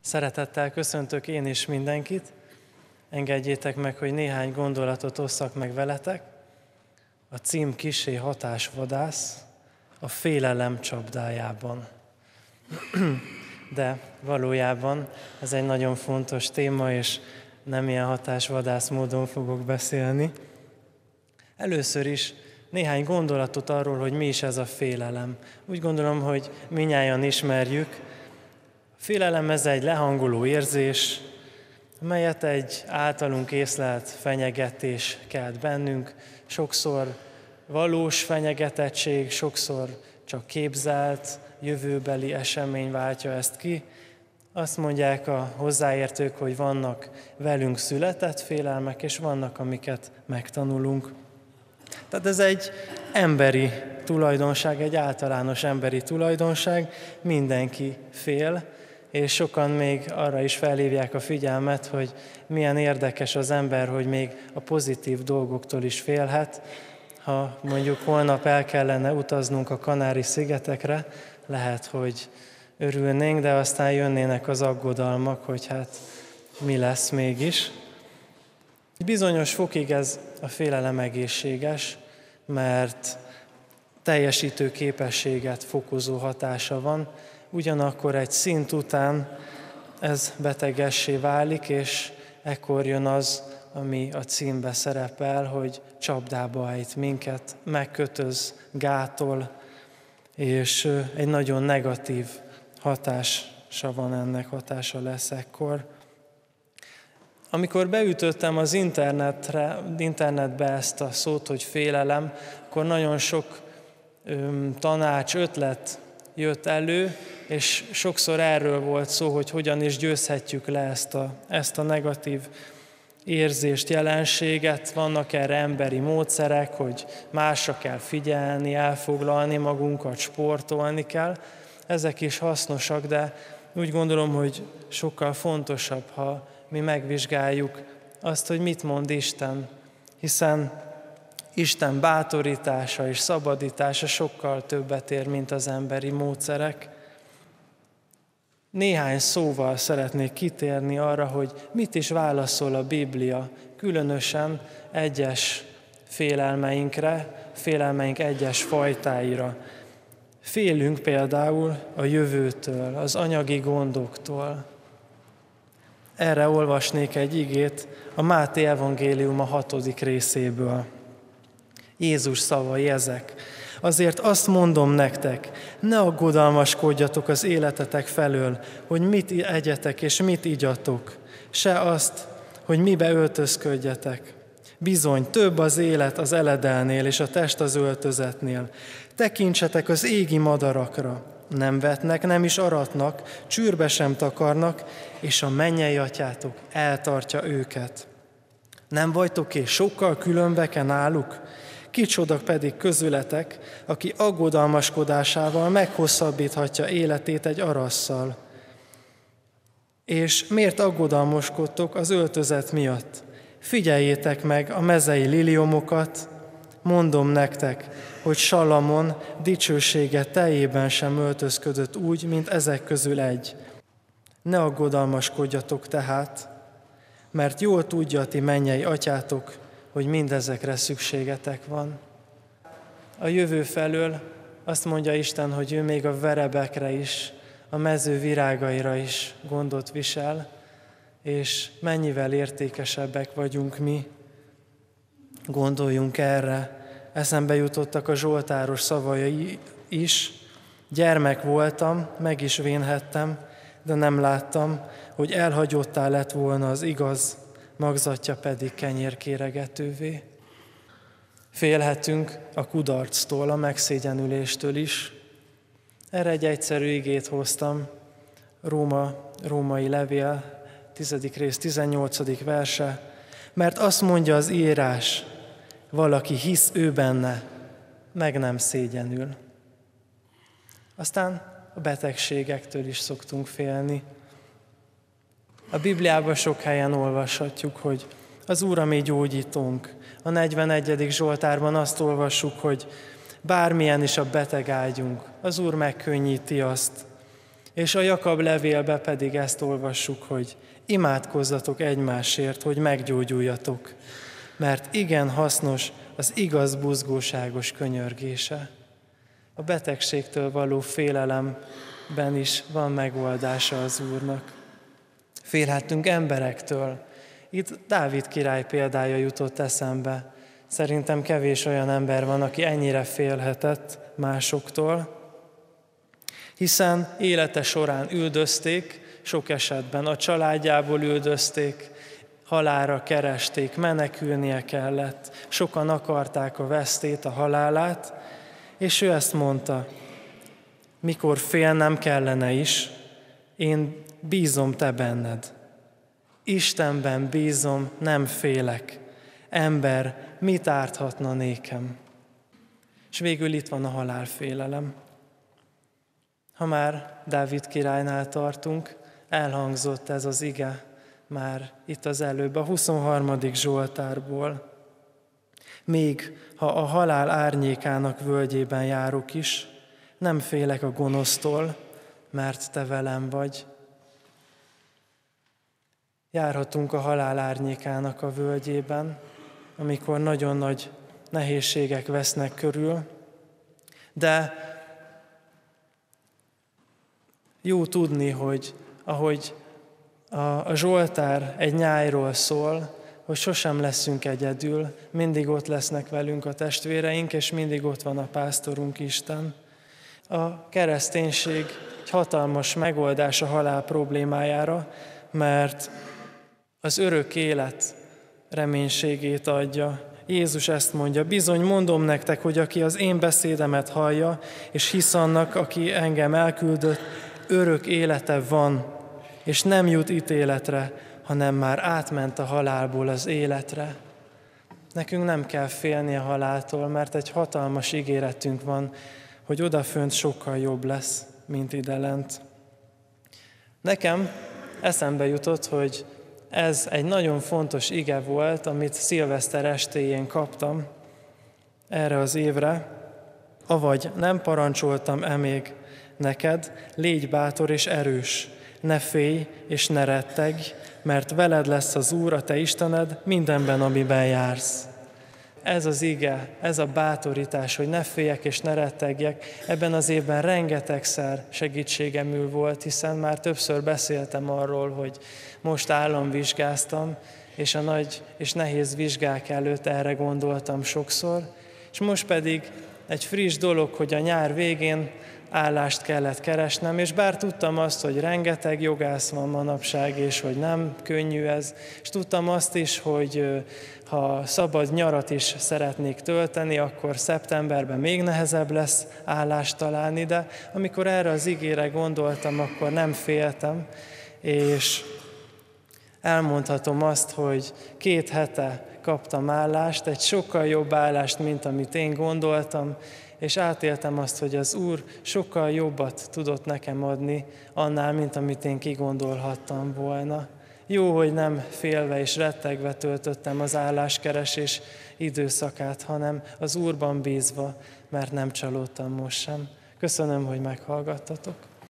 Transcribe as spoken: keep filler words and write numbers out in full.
Szeretettel köszöntök én is mindenkit. Engedjétek meg, hogy néhány gondolatot osszak meg veletek. A cím kissé hatásvadász, a félelem csapdájában. De valójában ez egy nagyon fontos téma, és nem ilyen hatásvadász módon fogok beszélni. Először is néhány gondolatot arról, hogy mi is ez a félelem. Úgy gondolom, hogy mindnyájan ismerjük. A félelem ez egy lehangoló érzés, amelyet egy általunk észlelt fenyegetés kelt bennünk. Sokszor valós fenyegetettség, sokszor csak képzelt, jövőbeli esemény váltja ezt ki. Azt mondják a hozzáértők, hogy vannak velünk született félelmek, és vannak, amiket megtanulunk. Tehát ez egy emberi tulajdonság, egy általános emberi tulajdonság, mindenki fél, és sokan még arra is felhívják a figyelmet, hogy milyen érdekes az ember, hogy még a pozitív dolgoktól is félhet. Ha mondjuk holnap el kellene utaznunk a Kanári-szigetekre, lehet, hogy örülnénk, de aztán jönnének az aggodalmak, hogy hát mi lesz mégis. Bizonyos fokig ez a félelem egészséges, mert teljesítő képességet fokozó hatása van, ugyanakkor egy szint után ez betegessé válik, és ekkor jön az, ami a címbe szerepel, hogy csapdába ejt minket, megkötöz, gátol, és egy nagyon negatív hatása van ennek, hatása lesz ekkor. Amikor beütöttem az internetre, internetbe ezt a szót, hogy félelem, akkor nagyon sok öm, tanács, ötlet jött elő, és sokszor erről volt szó, hogy hogyan is győzhetjük le ezt a, ezt a negatív érzést, jelenséget. Vannak erre emberi módszerek, hogy másra kell figyelni, elfoglalni magunkat, sportolni kell. Ezek is hasznosak, de úgy gondolom, hogy sokkal fontosabb, ha mi megvizsgáljuk azt, hogy mit mond Isten, hiszen Isten bátorítása és szabadítása sokkal többet ér, mint az emberi módszerek. Néhány szóval szeretnék kitérni arra, hogy mit is válaszol a Biblia, különösen egyes félelmeinkre, félelmeink egyes fajtáira. Félünk például a jövőtől, az anyagi gondoktól. Erre olvasnék egy igét a Máté evangélium a hatodik részéből. Jézus szavai ezek. Azért azt mondom nektek, ne aggodalmaskodjatok az életetek felől, hogy mit egyetek és mit igyatok, se azt, hogy mibe öltözködjetek. Bizony, több az élet az eledelnél és a test az öltözetnél. Tekintsetek az égi madarakra. Nem vetnek, nem is aratnak, csűrbe sem takarnak, és a mennyei atyátok eltartja őket. Nem vagytok és sokkal különbek náluk? Kicsoda pedig közületek, aki aggodalmaskodásával meghosszabbíthatja életét egy arasszal. És miért aggodalmaskodtok az öltözet miatt? Figyeljétek meg a mezei liliomokat, mondom nektek, hogy Salamon dicsősége teljében sem öltözködött úgy, mint ezek közül egy. Ne aggodalmaskodjatok tehát, mert jól tudja a ti mennyei atyátok, hogy mindezekre szükségetek van. A jövő felől azt mondja Isten, hogy ő még a verebekre is, a mező virágaira is gondot visel, és mennyivel értékesebbek vagyunk mi. Gondoljunk erre. Eszembe jutottak a zsoltáros szavai is. Gyermek voltam, meg is vénhettem, de nem láttam, hogy elhagyottá lett volna az igaz, magzatja pedig kenyérkéregetővé. Félhetünk a kudarctól, a megszégyenüléstől is. Erre egy egyszerű igét hoztam, Róma, római levél, tizedik rész, tizennyolcadik verse, mert azt mondja az írás, valaki hisz ő benne, meg nem szégyenül. Aztán a betegségektől is szoktunk félni. A Bibliában sok helyen olvashatjuk, hogy az Úr a mi gyógyítónk. A negyvenegyedik Zsoltárban azt olvassuk, hogy bármilyen is a beteg ágyunk, az Úr megkönnyíti azt. És a Jakab levélbe pedig ezt olvassuk, hogy imádkozzatok egymásért, hogy meggyógyuljatok, mert igen hasznos az igaz buzgóságos könyörgése. A betegségtől való félelemben is van megoldása az Úrnak. Félhettünk emberektől. Itt Dávid király példája jutott eszembe. Szerintem kevés olyan ember van, aki ennyire félhetett másoktól, hiszen élete során üldözték, sok esetben a családjából üldözték, halálra keresték, menekülnie kellett, sokan akarták a vesztét, a halálát, és ő ezt mondta, mikor félnem kellene is, én bízom te benned. Istenben bízom, nem félek. Ember, mit árthatna nékem? És végül itt van a halálfélelem. Ha már Dávid királynál tartunk, elhangzott ez az ige már itt az előbb, a huszonharmadik Zsoltárból. Még ha a halál árnyékának völgyében járok is, nem félek a gonosztól, mert te velem vagy. Járhatunk a halál árnyékának a völgyében, amikor nagyon nagy nehézségek vesznek körül, de jó tudni, hogy ahogy a Zsoltár egy nyájról szól, hogy sosem leszünk egyedül, mindig ott lesznek velünk a testvéreink, és mindig ott van a pásztorunk Isten. A kereszténység egy hatalmas megoldás a halál problémájára, mert az örök élet reménységét adja. Jézus ezt mondja, bizony mondom nektek, hogy aki az én beszédemet hallja, és hisz annak, aki engem elküldött, örök élete van, és nem jut ítéletre, hanem már átment a halálból az életre. Nekünk nem kell félni a haláltól, mert egy hatalmas ígéretünk van, hogy odafönt sokkal jobb lesz, mint idelent. Nekem eszembe jutott, hogy ez egy nagyon fontos ige volt, amit szilveszter estéjén kaptam erre az évre. Avagy nem parancsoltam-e még neked, légy bátor és erős, ne félj és ne rettegj, mert veled lesz az Úr, a te Istened, mindenben, amiben jársz. Ez az ige, ez a bátorítás, hogy ne féljek és ne rettegjek, ebben az évben rengetegszer segítségemül volt, hiszen már többször beszéltem arról, hogy most államvizsgáztam, és a nagy és nehéz vizsgák előtt erre gondoltam sokszor, és most pedig egy friss dolog, hogy a nyár végén állást kellett keresnem, és bár tudtam azt, hogy rengeteg jogász van manapság, és hogy nem könnyű ez, és tudtam azt is, hogy ha szabad nyarat is szeretnék tölteni, akkor szeptemberben még nehezebb lesz állást találni, de amikor erre az igére gondoltam, akkor nem féltem, és elmondhatom azt, hogy két hete kaptam állást, egy sokkal jobb állást, mint amit én gondoltam, és átéltem azt, hogy az Úr sokkal jobbat tudott nekem adni annál, mint amit én kigondolhattam volna. Jó, hogy nem félve és rettegve töltöttem az álláskeresés időszakát, hanem az Úrban bízva, mert nem csalódtam most sem. Köszönöm, hogy meghallgattatok.